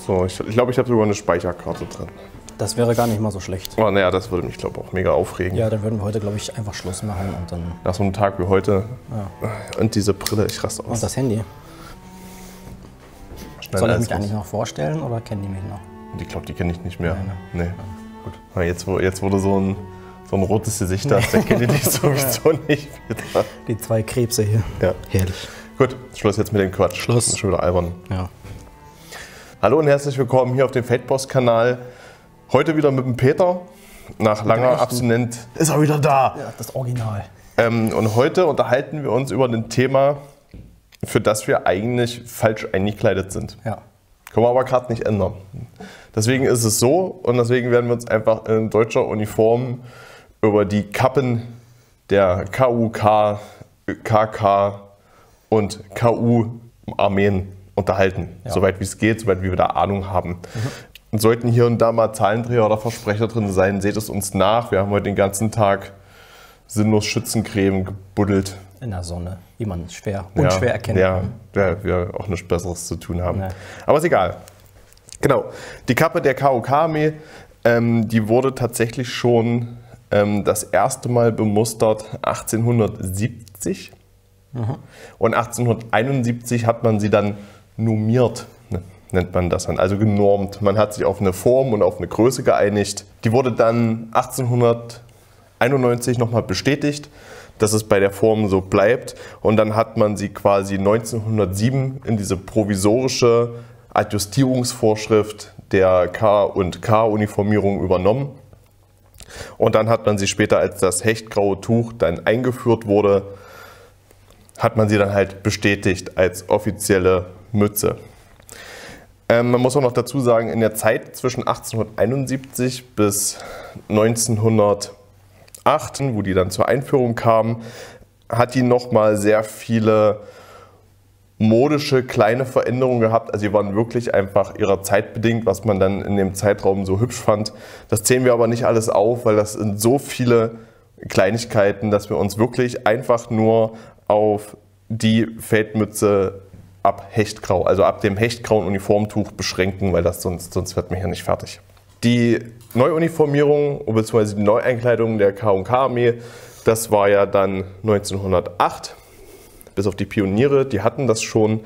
So, ich glaube, ich habe sogar eine Speicherkarte drin. Das wäre gar nicht mal so schlecht. Oh, naja, das würde mich, glaube ich, auch mega aufregen. Ja, dann würden wir heute, glaube ich, einfach Schluss machen und dann... Nach so einem Tag wie heute. Ja. Und diese Brille, ich raste aus. Und das Handy. Schnell Soll ich alles mich eigentlich noch vorstellen oder kennen die mich noch? Ich glaube, die kenne ich nicht mehr. Nee. Nee. Gut. Aber jetzt, wo du so ein rotes Gesicht hast, dann kenne ich dich sowieso nicht wieder. Die 2 Krebse hier. Ja. Herrlich. Gut, Schluss jetzt mit dem Quatsch. Schluss. Das ist schon wieder albern. Ja. Hallo und herzlich willkommen hier auf dem Feldpost-Kanal. Heute wieder mit dem Peter. Nach langer Abstinenz ist er wieder da. Ja, das Original. Und heute unterhalten wir uns über ein Thema, für das wir eigentlich falsch eingekleidet sind. Ja. Können wir aber gerade nicht ändern. Deswegen ist es so und deswegen werden wir uns einfach in deutscher Uniform über die Kappen der KUK, KK und KU-Armeen unterhalten. Ja. Soweit wie es geht, soweit wie wir da Ahnung haben. Und sollten hier und da mal Zahlendreher oder Versprecher drin sein, seht es uns nach. Wir haben heute den ganzen Tag sinnlos Schützencreme gebuddelt. In der Sonne, wie man unschwer erkennen kann. Ja, wir auch nichts Besseres zu tun haben. Nee. Aber ist egal. Genau, die Kappe der KUK-Armee, die wurde tatsächlich schon das erste Mal bemustert 1870. Und 1871 hat man sie dann normiert, nennt man das dann, also genormt. Man hat sich auf eine Form und auf eine Größe geeinigt. Die wurde dann 1891 nochmal bestätigt, dass es bei der Form so bleibt. Und dann hat man sie quasi 1907 in diese provisorische Adjustierungsvorschrift der K&K-Uniformierung übernommen. Und dann hat man sie später, als das hechtgraue Tuch dann eingeführt wurde, hat man sie dann halt bestätigt als offizielle Mütze. Man muss auch noch dazu sagen, in der Zeit zwischen 1871 bis 1908, wo die dann zur Einführung kam, hat die nochmal sehr viele modische kleine Veränderungen gehabt. Also die waren wirklich einfach ihrer Zeit bedingt, was man dann in dem Zeitraum so hübsch fand. Das zählen wir aber nicht alles auf, weil das sind so viele Kleinigkeiten, dass wir uns wirklich einfach nur auf die Feldmütze ab Hechtgrau, also ab dem hechtgrauen Uniformtuch beschränken, weil das sonst wird man hier nicht fertig. Die Neuuniformierung bzw. die Neueinkleidung der K&K-Armee, das war ja dann 1908, bis auf die Pioniere, die hatten das schon.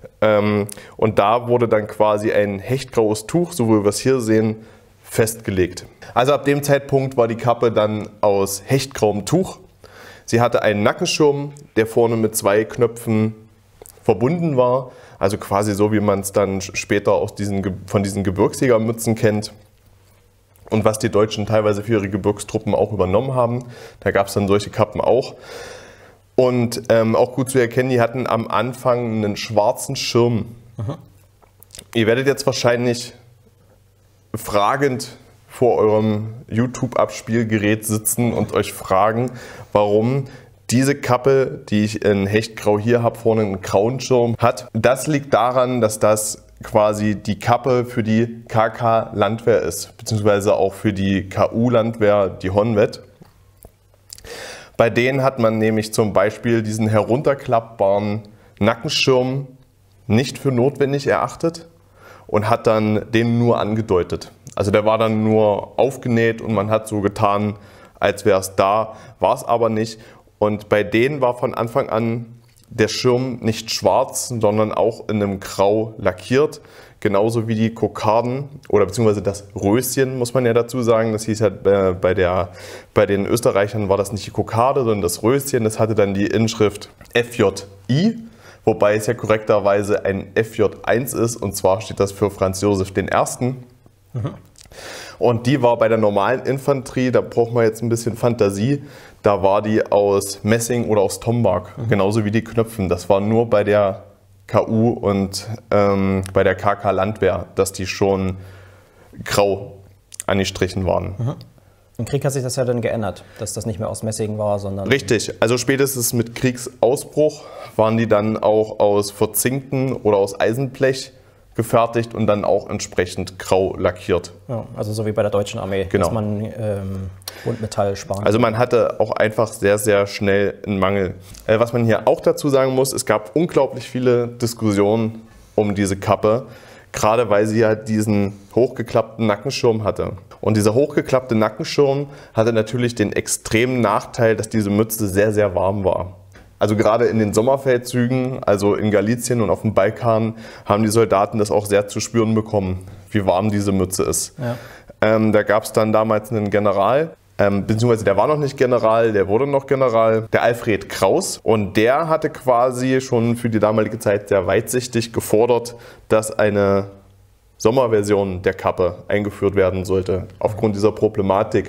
Und da wurde dann quasi ein hechtgraues Tuch, so wie wir es hier sehen, festgelegt. Also ab dem Zeitpunkt war die Kappe dann aus hechtgrauem Tuch. Sie hatte einen Nackenschirm, der vorne mit 2 Knöpfen verbunden war, also quasi so, wie man es dann später von diesen Gebirgsjägermützen kennt und was die Deutschen teilweise für ihre Gebirgstruppen auch übernommen haben. Da gab es dann solche Kappen auch. Und auch gut zu erkennen, die hatten am Anfang einen schwarzen Schirm. Aha. Ihr werdet jetzt wahrscheinlich fragend vor eurem YouTube-Abspielgerät sitzen und euch fragen, warum diese Kappe, die ich in Hechtgrau hier habe, vorne einen grauen Schirm hat. Das liegt daran, dass das quasi die Kappe für die KK-Landwehr ist, beziehungsweise auch für die KU-Landwehr, die Honved. Bei denen hat man nämlich zum Beispiel diesen herunterklappbaren Nackenschirm nicht für notwendig erachtet und hat dann den nur angedeutet. Also der war dann nur aufgenäht und man hat so getan, als wäre es da, war es aber nicht. Und bei denen war von Anfang an der Schirm nicht schwarz, sondern auch in einem Grau lackiert. Genauso wie die Kokarden oder beziehungsweise das Röschen, muss man ja dazu sagen. Das hieß ja bei den Österreichern war das nicht die Kokarde, sondern das Röschen. Das hatte dann die Inschrift FJI, wobei es ja korrekterweise ein FJ1 ist. Und zwar steht das für Franz Josef I. Und die war bei der normalen Infanterie, da braucht man jetzt ein bisschen Fantasie, da war die aus Messing oder aus Tombak, genauso wie die Knöpfen. Das war nur bei der KU und bei der KK-Landwehr, dass die schon grau angestrichen waren. Im Krieg hat sich das ja dann geändert, dass das nicht mehr aus Messing war, sondern... Richtig, also spätestens mit Kriegsausbruch waren die dann auch aus verzinkten oder aus Eisenblech gefertigt und dann auch entsprechend grau lackiert. Ja, also so wie bei der deutschen Armee, genau, dass man Buntmetall sparen. Also man hatte auch einfach sehr, sehr schnell einen Mangel. Was man hier auch dazu sagen muss, es gab unglaublich viele Diskussionen um diese Kappe. gerade weil sie ja diesen hochgeklappten Nackenschirm hatte. Und dieser hochgeklappte Nackenschirm hatte natürlich den extremen Nachteil, dass diese Mütze sehr, sehr warm war. Also gerade in den Sommerfeldzügen, also in Galizien und auf dem Balkan, haben die Soldaten das auch sehr zu spüren bekommen, wie warm diese Mütze ist. Ja. Da gab es dann damals einen General, beziehungsweise der war noch nicht General, der wurde noch General, der Alfred Kraus. Und der hatte quasi schon für die damalige Zeit sehr weitsichtig gefordert, dass eine Sommerversion der Kappe eingeführt werden sollte. Aufgrund dieser Problematik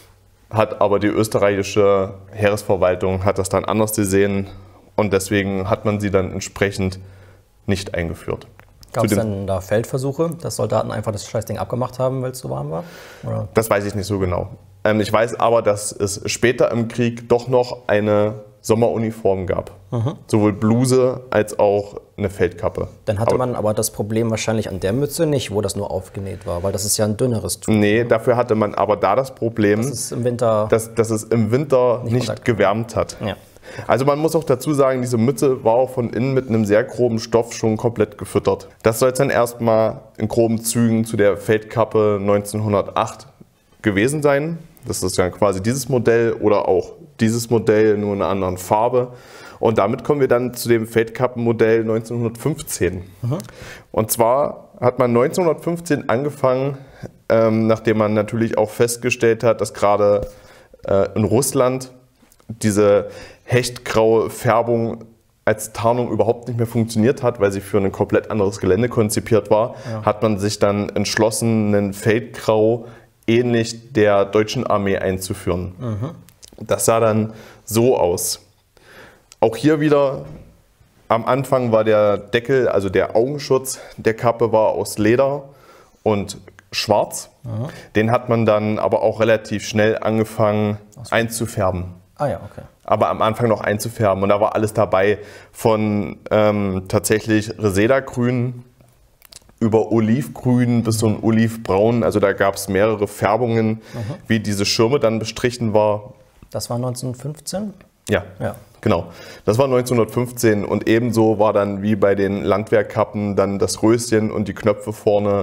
hat aber die österreichische Heeresverwaltung hat das dann anders gesehen und deswegen hat man sie dann entsprechend nicht eingeführt. Gab es denn da Feldversuche, dass Soldaten einfach das Scheißding abgemacht haben, weil es so warm war? Oder? Das weiß ich nicht so genau. Ich weiß aber, dass es später im Krieg doch noch eine Sommeruniform gab. Sowohl Bluse als auch eine Feldkappe. Dann hatte man aber das Problem wahrscheinlich an der Mütze nicht, wo das nur aufgenäht war, weil das ist ja ein dünneres Tuch. Nee, dafür hatte man aber da das Problem, dass es im Winter, dass es im Winter nicht gewärmt hat. Ja. Also man muss auch dazu sagen, diese Mütze war auch von innen mit einem sehr groben Stoff schon komplett gefüttert. Das soll es dann erstmal in groben Zügen zu der Feldkappe 1908 gewesen sein. Das ist dann quasi dieses Modell oder auch dieses Modell, nur in einer anderen Farbe. Und damit kommen wir dann zu dem Feldkappenmodell 1915. Und zwar hat man 1915 angefangen, nachdem man natürlich auch festgestellt hat, dass gerade in Russland diese hechtgraue Färbung als Tarnung überhaupt nicht mehr funktioniert hat, weil sie für ein komplett anderes Gelände konzipiert war, hat man sich dann entschlossen, einen Feldgrau ähnlich der deutschen Armee einzuführen. Das sah dann so aus. Auch hier wieder, am Anfang war der Deckel, also der Augenschutz der Kappe war aus Leder und schwarz. Den hat man dann aber auch relativ schnell angefangen einzufärben. Ah ja, okay. Aber am Anfang noch einzufärben und da war alles dabei, von tatsächlich Reseda-Grün über Olivgrün bis so ein Olivbraun. Also da gab es mehrere Färbungen, wie diese Schirme dann bestrichen war. Das war 1915? Ja, genau. Das war 1915 und ebenso war dann wie bei den Landwehrkappen dann das Röschen und die Knöpfe vorne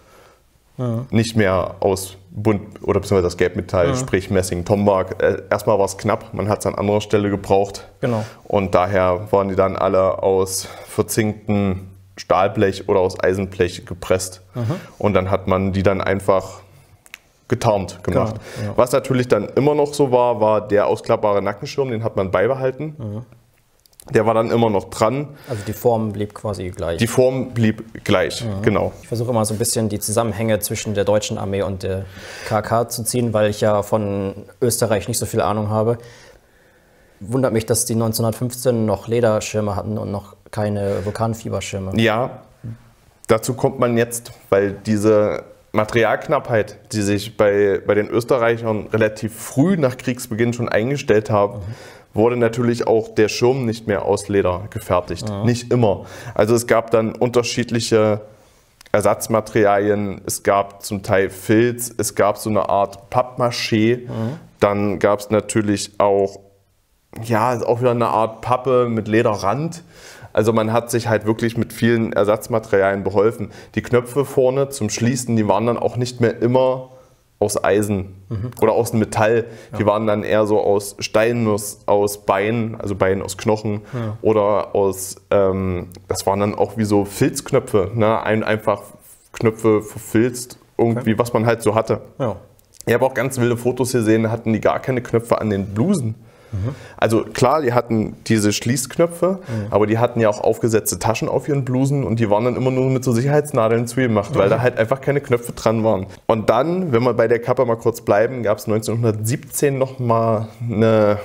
nicht mehr aus bunt oder beziehungsweise das Gelbmetall, sprich Messing, Tommark. Erstmal war es knapp, man hat es an anderer Stelle gebraucht. Genau. Und daher waren die dann alle aus verzinktem Stahlblech oder aus Eisenblech gepresst. Und dann hat man die dann einfach getarnt gemacht. Genau, ja. Was natürlich dann immer noch so war, war der ausklappbare Nackenschirm, den hat man beibehalten. Der war dann immer noch dran. Also die Form blieb quasi gleich. Die Form blieb gleich, genau. Ich versuche immer so ein bisschen die Zusammenhänge zwischen der deutschen Armee und der KK zu ziehen, weil ich ja von Österreich nicht so viel Ahnung habe. Wundert mich, dass die 1915 noch Lederschirme hatten und noch keine Vulkanfieberschirme. Ja, dazu kommt man jetzt, weil diese Materialknappheit, die sich bei den Österreichern relativ früh nach Kriegsbeginn schon eingestellt hat, wurde natürlich auch der Schirm nicht mehr aus Leder gefertigt. Nicht immer. Also es gab dann unterschiedliche Ersatzmaterialien. Es gab zum Teil Filz, es gab so eine Art Pappmaché. Dann gab es natürlich auch, ja, auch wieder eine Art Pappe mit Lederrand. Also man hat sich halt wirklich mit vielen Ersatzmaterialien beholfen. Die Knöpfe vorne zum Schließen, die waren dann auch nicht mehr immer aus Eisen oder aus Metall. Die waren dann eher so aus Steinnuss, aus Bein, also Bein aus Knochen oder aus, das waren dann auch wie so Filzknöpfe, ne? Einfach Knöpfe verfilzt, irgendwie, was man halt so hatte. Ja. Ich habe auch ganz wilde Fotos gesehen, da hatten die gar keine Knöpfe an den Blusen. Also klar, die hatten diese Schließknöpfe, aber die hatten ja auch aufgesetzte Taschen auf ihren Blusen und die waren dann immer nur mit so Sicherheitsnadeln zugemacht, weil da halt einfach keine Knöpfe dran waren. Und dann, wenn wir bei der Kappe mal kurz bleiben, gab es 1917 nochmal eine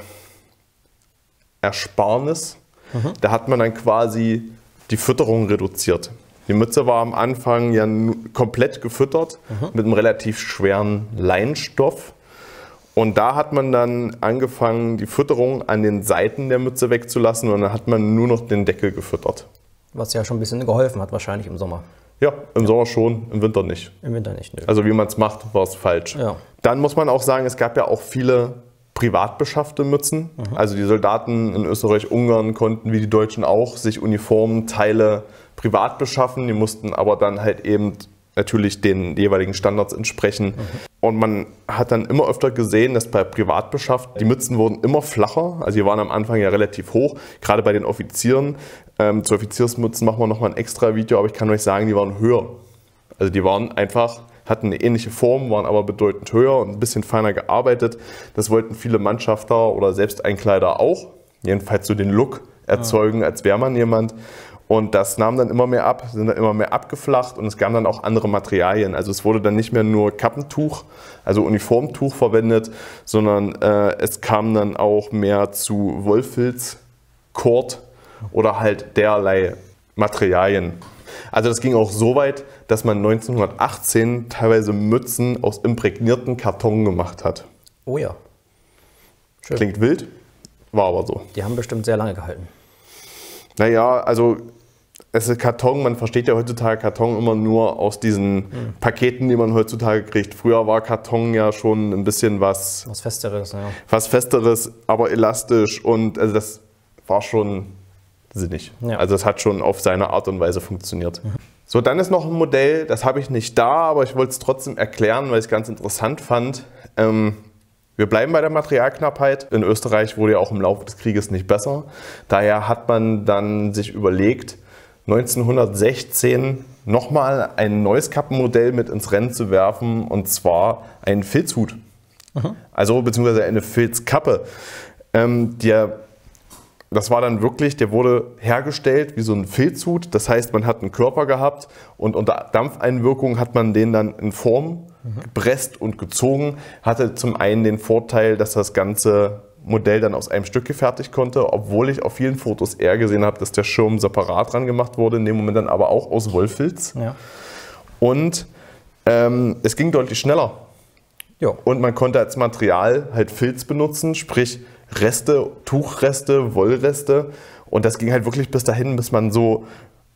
Ersparnis. Da hat man dann quasi die Fütterung reduziert. Die Mütze war am Anfang ja komplett gefüttert mit einem relativ schweren Leinstoff. Und da hat man dann angefangen, die Fütterung an den Seiten der Mütze wegzulassen und dann hat man nur noch den Deckel gefüttert. Was ja schon ein bisschen geholfen hat, wahrscheinlich im Sommer. Ja, im Sommer schon, im Winter nicht. Im Winter nicht, nö. Also wie man es macht, war es falsch. Ja. Dann muss man auch sagen, es gab ja auch viele privat beschaffte Mützen. Also die Soldaten in Österreich-Ungarn konnten, wie die Deutschen auch, sich Uniformen, Teile privat beschaffen, die mussten aber dann halt eben natürlich den jeweiligen Standards entsprechen. Und man hat dann immer öfter gesehen, dass bei privat beschafft, die Mützen wurden immer flacher, also die waren am Anfang ja relativ hoch, gerade bei den Offizieren. Zu Offiziersmützen machen wir nochmal ein extra Video, aber ich kann euch sagen, die waren höher. Also die waren einfach, hatten eine ähnliche Form, waren aber bedeutend höher und ein bisschen feiner gearbeitet. Das wollten viele Mannschafter oder selbst Einkleider auch, jedenfalls so den Look erzeugen, als wäre man jemand. Und das nahm dann immer mehr ab, sind dann immer mehr abgeflacht und es gab dann auch andere Materialien. Also es wurde dann nicht mehr nur Kappentuch, also Uniformtuch verwendet, sondern es kam dann auch mehr zu Wollfilz, Kord oder halt derlei Materialien. Also das ging auch so weit, dass man 1918 teilweise Mützen aus imprägnierten Karton gemacht hat. Oh ja. Schön. Klingt wild, war aber so. Die haben bestimmt sehr lange gehalten. Naja, also es ist Karton, man versteht ja heutzutage Karton immer nur aus diesen Paketen, die man heutzutage kriegt. Früher war Karton ja schon ein bisschen was Festeres, ja. Was Festeres, aber elastisch und also das war schon sinnig. Ja. Also es hat schon auf seine Art und Weise funktioniert. So, dann ist noch ein Modell, das habe ich nicht da, aber ich wollte es trotzdem erklären, weil ich es ganz interessant fand. Wir bleiben bei der Materialknappheit. In Österreich wurde ja auch im Laufe des Krieges nicht besser. Daher hat man dann sich überlegt, 1916 nochmal ein neues Kappenmodell mit ins Rennen zu werfen, und zwar einen Filzhut. Also beziehungsweise eine Filzkappe. Das war dann wirklich, der wurde hergestellt wie so ein Filzhut. Das heißt, man hat einen Körper gehabt und unter Dampfeinwirkung hat man den dann in Form gepresst und gezogen. Hatte zum einen den Vorteil, dass das ganze Modell dann aus einem Stück gefertigt konnte, obwohl ich auf vielen Fotos eher gesehen habe, dass der Schirm separat dran gemacht wurde, in dem Moment dann aber auch aus Wollfilz. Ja. Und es ging deutlich schneller. Jo. Und man konnte als Material halt Filz benutzen, sprich Reste, Tuchreste, Wollreste. Und das ging halt wirklich bis dahin, bis man so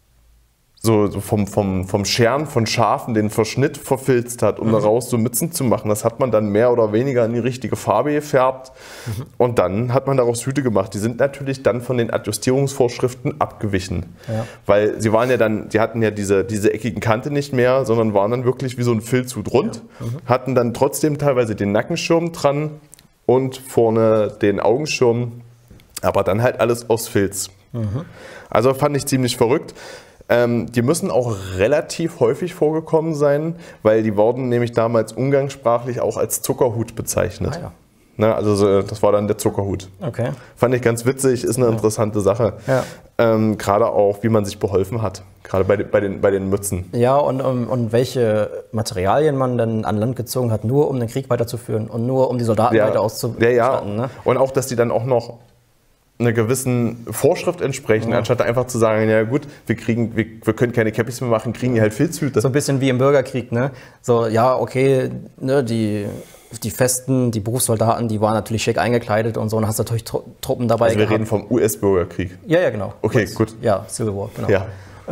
vom Scheren von Schafen den Verschnitt verfilzt hat, um daraus so Mützen zu machen. Das hat man dann mehr oder weniger in die richtige Farbe gefärbt. Und dann hat man daraus Hüte gemacht. Die sind natürlich dann von den Adjustierungsvorschriften abgewichen. Ja. Weil sie hatten ja diese eckigen Kante nicht mehr, sondern waren dann wirklich wie so ein Filzhut rund. Ja. Hatten dann trotzdem teilweise den Nackenschirm dran und vorne den Augenschirm, aber dann halt alles aus Filz. Also fand ich ziemlich verrückt. Die müssen auch relativ häufig vorgekommen sein, weil die wurden nämlich damals umgangssprachlich auch als Zuckerhut bezeichnet. Ah, ja. Na, also das war dann der Zuckerhut. Okay. Fand ich ganz witzig, ist eine interessante Sache. Ja. Gerade auch, wie man sich beholfen hat, gerade bei den Mützen. Ja, und welche Materialien man dann an Land gezogen hat, nur um den Krieg weiterzuführen und nur um die Soldaten weiter auszustatten. Ja. Ne? Und auch, dass die dann auch noch einer gewissen Vorschrift entsprechen, anstatt einfach zu sagen, ja gut, wir können keine Cappies mehr machen, kriegen die halt Filzhüte. So ein bisschen wie im Bürgerkrieg, ne? So, ja, okay, ne, die Berufssoldaten, die waren natürlich schick eingekleidet und so, und hast natürlich Truppen dabei gehabt. Wir reden vom US-Bürgerkrieg. Ja, genau. Okay, gut. Ja, Civil War, genau. Ja.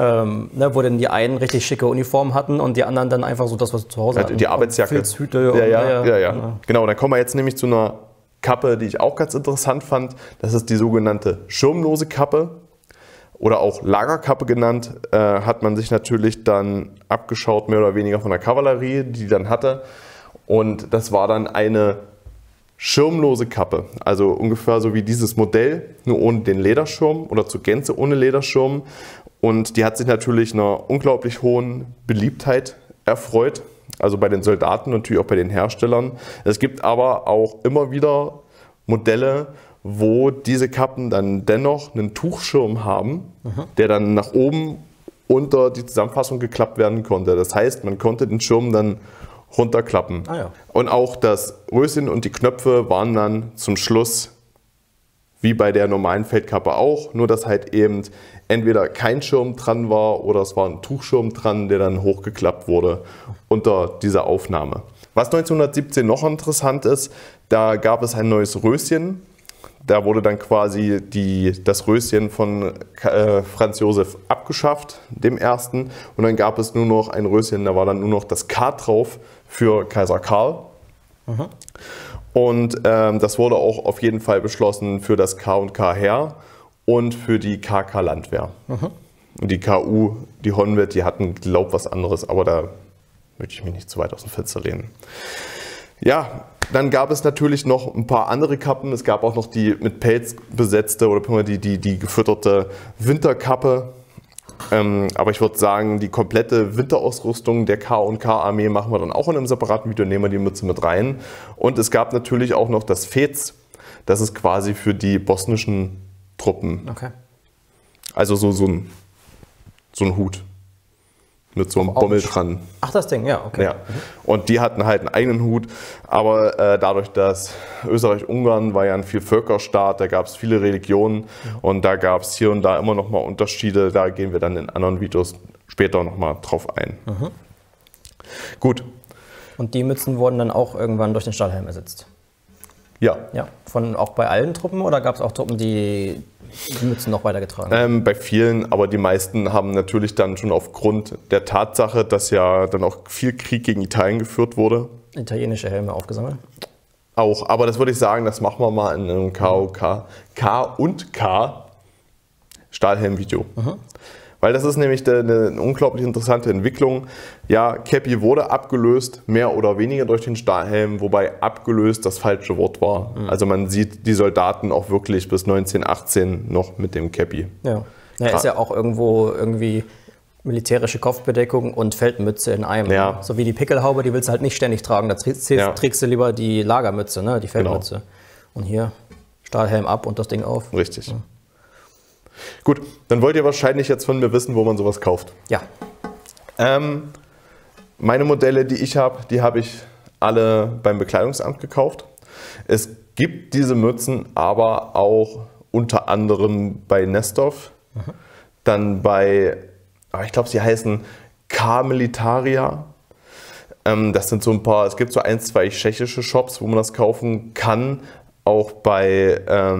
Wo dann die einen richtig schicke Uniformen hatten und die anderen dann einfach so das, was sie zu Hause hatten. Die Arbeitsjacke. Filzhüte. Ja. Genau, dann kommen wir jetzt nämlich zu einer Kappe, die ich auch ganz interessant fand. Das ist die sogenannte schirmlose Kappe oder auch Lagerkappe genannt. Hat man sich natürlich dann abgeschaut, mehr oder weniger von der Kavallerie, die dann hatte. Und das war dann eine schirmlose Kappe. Also ungefähr so wie dieses Modell, nur ohne den Lederschirm oder zur Gänze ohne Lederschirm. Und die hat sich natürlich einer unglaublich hohen Beliebtheit erfreut. Also bei den Soldaten und natürlich auch bei den Herstellern. Es gibt aber auch immer wieder Modelle, wo diese Kappen dann dennoch einen Tuchschirm haben, der dann nach oben unter die Zusammenfassung geklappt werden konnte. Das heißt, man konnte den Schirm dann runterklappen. Ah, ja. Und auch das Röschen und die Knöpfe waren dann zum Schluss wie bei der normalen Feldkappe auch, nur dass halt eben entweder kein Schirm dran war oder es war ein Tuchschirm dran, der dann hochgeklappt wurde unter dieser Aufnahme. Was 1917 noch interessant ist, da gab es ein neues Röschen. Da wurde dann quasi das Röschen von Franz Josef abgeschafft, dem ersten. Und dann gab es nur noch ein Röschen, da war dann nur noch das K drauf für Kaiser Karl. Und das wurde auch auf jeden Fall beschlossen für das K&K Heer und für die KK Landwehr. Und die KU, die Honved, die hatten, glaub was anderes, aber da möchte ich mich nicht zu weit aus dem Fenster lehnen. Ja, dann gab es natürlich noch ein paar andere Kappen. Es gab auch noch die mit Pelz besetzte oder die gefütterte Winterkappe. Aber ich würde sagen, die komplette Winterausrüstung der K&K-Armee machen wir dann auch in einem separaten Video, nehmen wir die Mütze mit rein. Und es gab natürlich auch noch das Fez. Das ist quasi für die bosnischen Truppen. Okay. Also so ein Hut mit so einem Bommel dran. Ach, das Ding, ja, okay. Ja. Und die hatten halt einen eigenen Hut, aber dadurch, dass Österreich-Ungarn war ja ein Vielvölkerstaat, da gab es viele Religionen und da gab es hier und da immer noch mal Unterschiede, da gehen wir dann in anderen Videos später noch mal drauf ein. Gut. Und die Mützen wurden dann auch irgendwann durch den Stahlhelm ersetzt? Ja. Ja. Auch bei allen Truppen oder gab es auch Truppen, die Mützen noch weitergetragen? Bei vielen, aber die meisten haben natürlich dann schon aufgrund der Tatsache, dass ja dann auch viel Krieg gegen Italien geführt wurde. Italienische Helme aufgesammelt? Auch, aber das würde ich sagen, das machen wir mal in einem K&K Stahlhelm-Video. Weil das ist nämlich eine unglaublich interessante Entwicklung. Ja, Käppi wurde abgelöst, mehr oder weniger durch den Stahlhelm, wobei abgelöst das falsche Wort war. Also man sieht die Soldaten auch wirklich bis 1918 noch mit dem Käppi. Ja, ist ja auch irgendwo irgendwie militärische Kopfbedeckung und Feldmütze in einem. Ja. So wie die Pickelhaube, die willst du halt nicht ständig tragen. Da trägst du lieber die Lagermütze, ne? Die Feldmütze. Genau. Und hier Stahlhelm ab und das Ding auf. Richtig. Ja. Gut, dann wollt ihr wahrscheinlich jetzt von mir wissen, wo man sowas kauft. Ja. Meine Modelle, die ich habe ich alle beim Bekleidungsamt gekauft. Es gibt diese Mützen aber auch unter anderem bei Nestov, dann bei, ich glaube, sie heißen K-Militaria. Das sind so ein paar, es gibt so 1, 2 tschechische Shops, wo man das kaufen kann. Auch bei,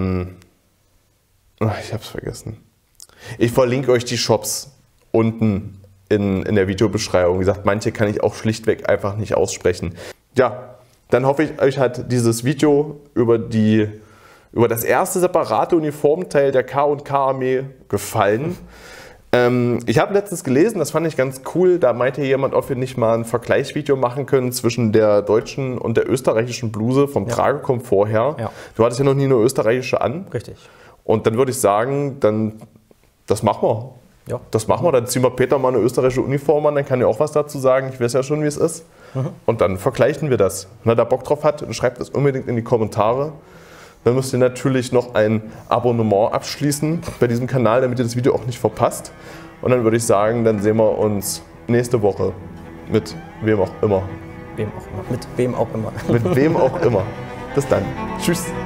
ich habe es vergessen. Ich verlinke euch die Shops unten in der Videobeschreibung. Wie gesagt, manche kann ich auch schlichtweg einfach nicht aussprechen. Ja, dann hoffe ich, euch hat dieses Video über das erste separate Uniformteil der K&K-Armee gefallen. Ich habe letztens gelesen, das fand ich ganz cool, da meinte jemand, ob wir nicht mal ein Vergleichsvideo machen können zwischen der deutschen und der österreichischen Bluse vom Tragekomfort her. Ja. Du hattest ja noch nie eine österreichische an. Richtig. Und dann würde ich sagen, das machen wir. Ja. Das machen wir. Dann ziehen wir Peter mal eine österreichische Uniform an, dann kann er auch was dazu sagen. Ich weiß ja schon, wie es ist. Und dann vergleichen wir das. Wenn er da Bock drauf hat, schreibt das unbedingt in die Kommentare. Dann müsst ihr natürlich noch ein Abonnement abschließen bei diesem Kanal, damit ihr das Video auch nicht verpasst. Und dann würde ich sagen, dann sehen wir uns nächste Woche mit wem auch immer. Mit wem auch immer. Mit wem auch immer. Bis dann. Tschüss.